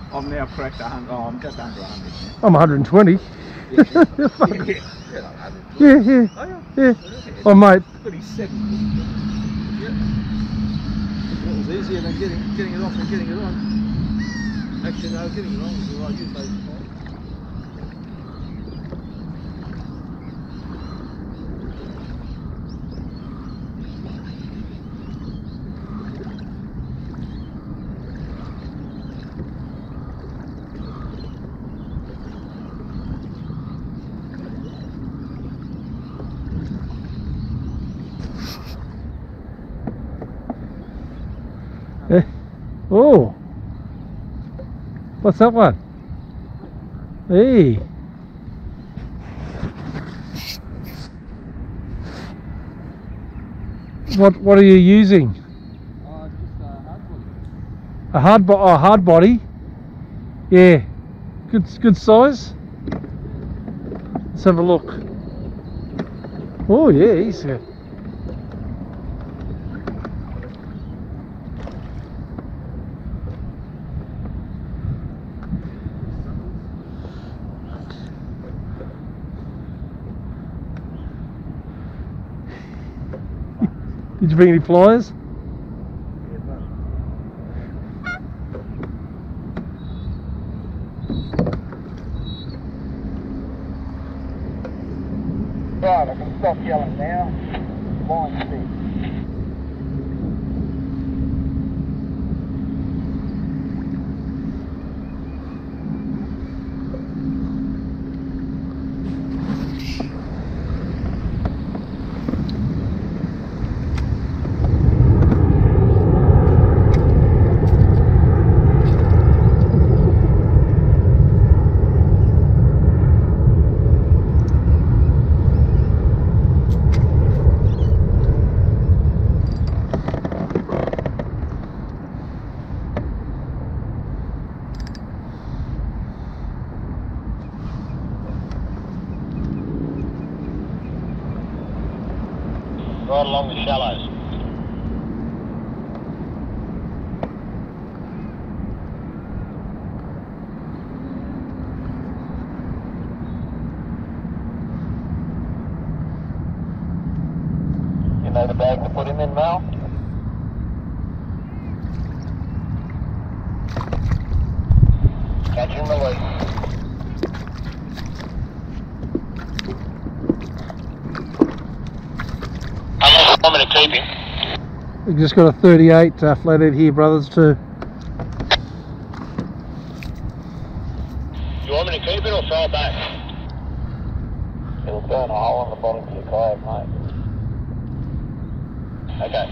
I'm now cracked 100. Oh, I'm just under 100 now. I'm 120. Yeah, Yeah, yeah, Oh, yeah. yeah. Oh, mate. But he's 7. Yeah. It was easier than getting it off and getting it on. Actually, no, getting it on was all right. Use those pipes. Yeah. Oh, what's that one? Hey. What are you using? Just a hard body. A hard body. Yeah. Good size. Let's have a look. Oh yeah, he's Did you bring any pliers? Right, I can stop yelling now. Line stick. Right along the shallows. You know the bag to put him in, Mal? Catch and release. How long do you want me to keep him? We've just got a 38 flathead here, brothers, too. Do you want me to keep it or throw it back? It'll burn a hole in the bottom of your kayak, mate. Okay.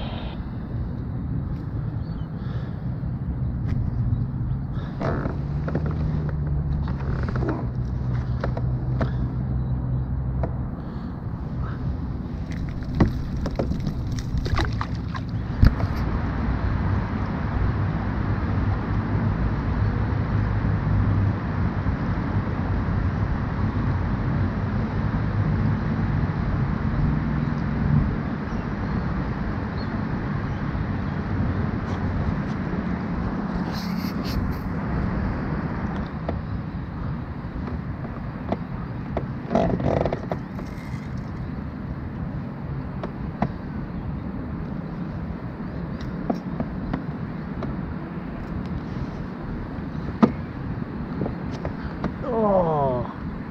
Oh.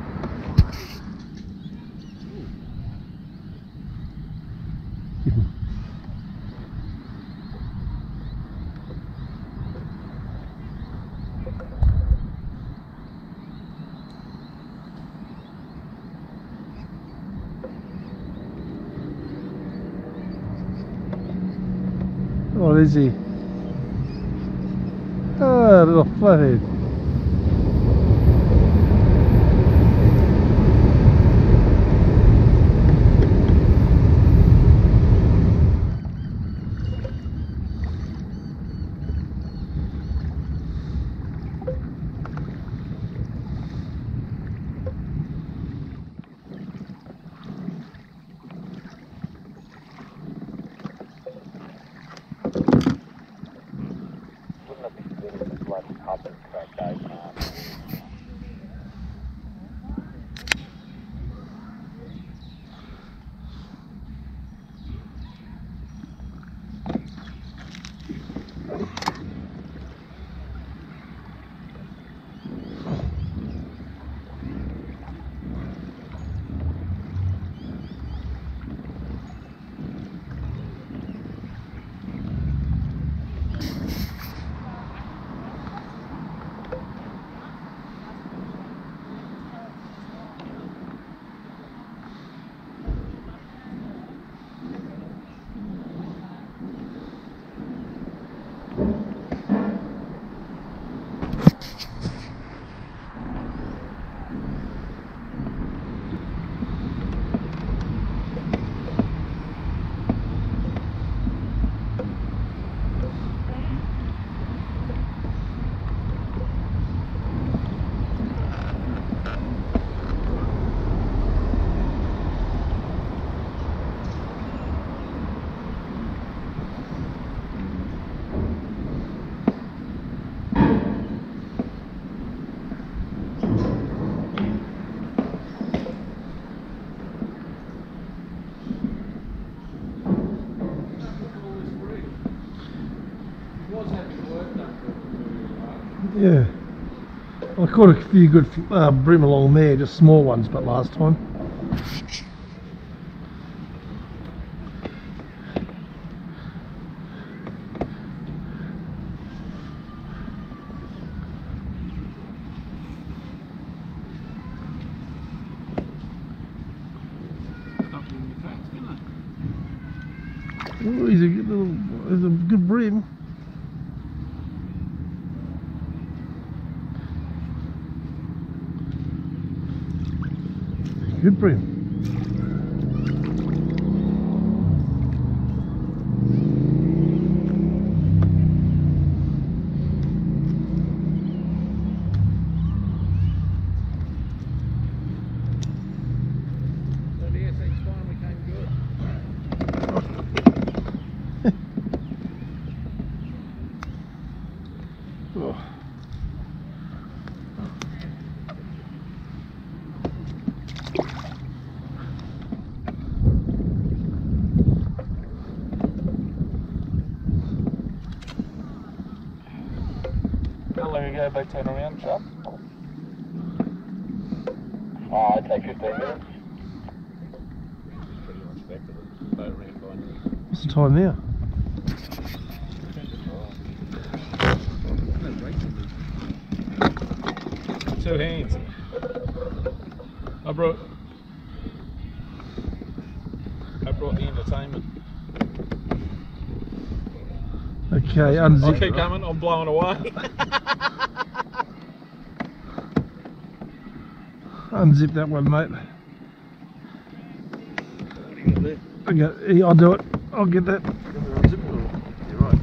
What is he? Ah, little flathead. Wouldn't it be good if it like up and crack? I caught a few good bream along there, just small ones, but last time. Oh, he's a good bream. Good bream. Oh. How long ago they turn around, Chuck? I'd say 15 minutes. Pretty much back to the boat ramp by now. What's the time now? Two hands. I brought the entertainment. Okay, I'll unzip. keep coming, I'm blowing away. Unzip that one, mate. What are you gonna do? Okay, I'll do it. I'll get that. Unzip it or? You're right.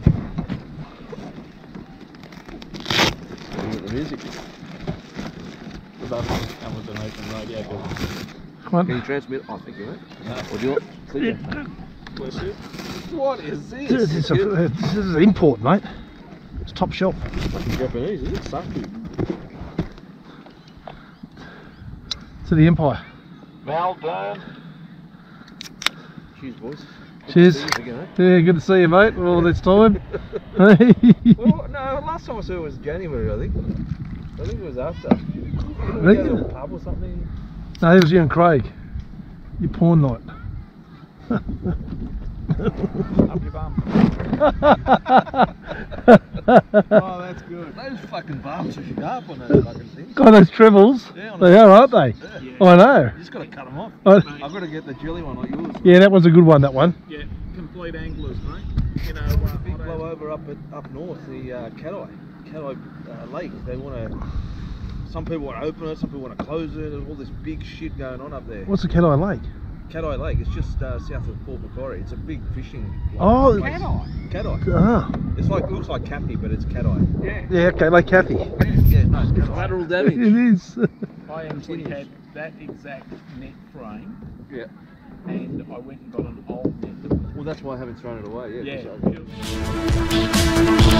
So you got the music. The buttons come with an open radio. Come on. Can you transmit? I think you know. No. Or do you want? Click Yeah. Bless you. What is this? This is an import, mate. It's top shelf. Fucking Japanese, is it? Sake. To the Empire. Well done. Cheers, boys. Cheers. Good to see you again, Yeah, good to see you, mate. All this time. eh? Well, no, last time I saw it was January, I think. I think it was after. Didn't we go to a pub or something? No, it was you and Craig. Your porn night. Up your bum. Oh, that's good. Those fucking bums are sharp on those fucking things. God, those trebles. Yeah, They are, aren't they? Yeah. I know. You just got to cut them off. I- I've got to get the jelly one like yours. Yeah, that was a good one, that one. Yeah, complete anglers, mate. You know, Big blow over up north, the Cateye Lake. They want to. Some people want to open it, some people want to close it. There's all this big shit going on up there. What's the Cateye Lake? Cateye Lake. It's just south of Port Macquarie. It's a big fishing. Oh, place. Cateye. Ah. It's like looks like Cappy, but it's Cateye. Yeah. Yeah, okay, like Kathy. Yeah, no, it's collateral damage. It is. I actually had that exact net frame, Yeah. and I went and got an old net. Well, that's why I haven't thrown it away. Yeah. Yeah.